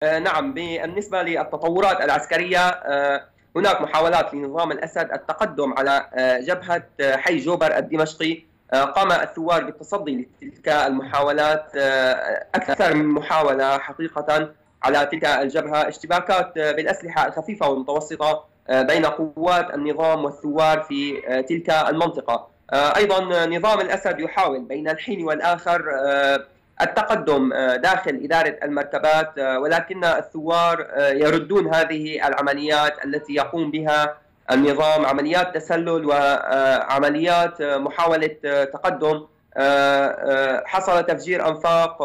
نعم، بالنسبة للتطورات العسكرية، هناك محاولات لنظام الأسد التقدم على جبهة حي جوبر الدمشقي. قام الثوار بالتصدي لتلك المحاولات، أكثر من محاولة حقيقة على تلك الجبهة. اشتباكات بالأسلحة الخفيفة والمتوسطة بين قوات النظام والثوار في تلك المنطقة. أيضا نظام الأسد يحاول بين الحين والآخر التقدم داخل إدارة المركبات، ولكن الثوار يردون هذه العمليات التي يقوم بها النظام، عمليات تسلل وعمليات محاولة تقدم. حصل تفجير أنفاق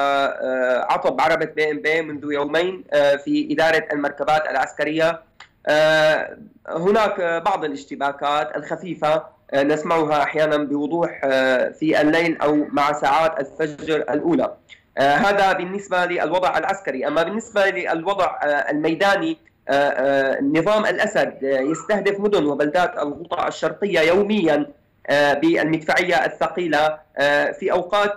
وعطب عربة بي ام بي منذ يومين في إدارة المركبات العسكرية. هناك بعض الاشتباكات الخفيفة نسمعها أحيانا بوضوح في الليل أو مع ساعات الفجر الأولى. هذا بالنسبة للوضع العسكري. أما بالنسبة للوضع الميداني، نظام الأسد يستهدف مدن وبلدات الغوطة الشرقية يوميا بالمدفعية الثقيلة. في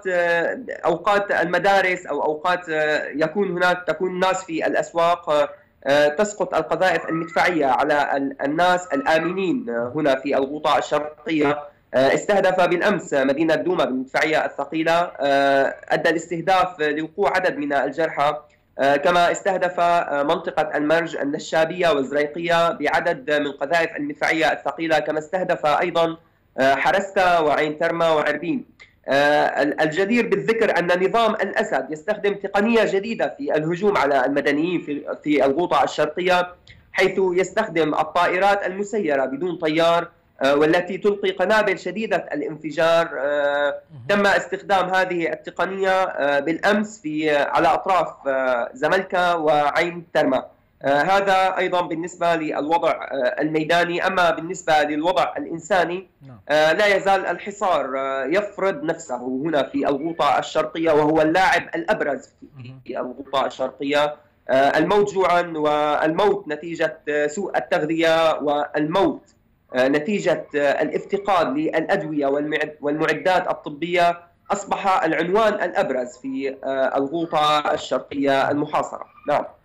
أوقات المدارس أو أوقات تكون الناس في الأسواق، تسقط القذائف المدفعية على الناس الآمنين هنا في الغوطة الشرقية. استهدف بالأمس مدينة دوما بالمدفعية الثقيلة، أدى الاستهداف لوقوع عدد من الجرحى. كما استهدف منطقة المرج النشابية والزريقية بعدد من قذائف المدفعية الثقيلة، كما استهدف أيضا حرستا وعين ترمى وعربين. الجدير بالذكر أن نظام الأسد يستخدم تقنية جديدة في الهجوم على المدنيين في الغوطة الشرقية، حيث يستخدم الطائرات المسيرة بدون طيار، والتي تلقي قنابل شديدة الانفجار. تم استخدام هذه التقنية بالأمس على أطراف زملكة وعين ترمى. هذا أيضا بالنسبة للوضع الميداني. أما بالنسبة للوضع الإنساني، لا يزال الحصار يفرض نفسه هنا في الغوطة الشرقية، وهو اللاعب الأبرز في الغوطة الشرقية. الموت جوعا، والموت نتيجة سوء التغذية، والموت نتيجة الافتقاد للأدوية والمعدات الطبية أصبح العنوان الأبرز في الغوطة الشرقية المحاصرة. نعم.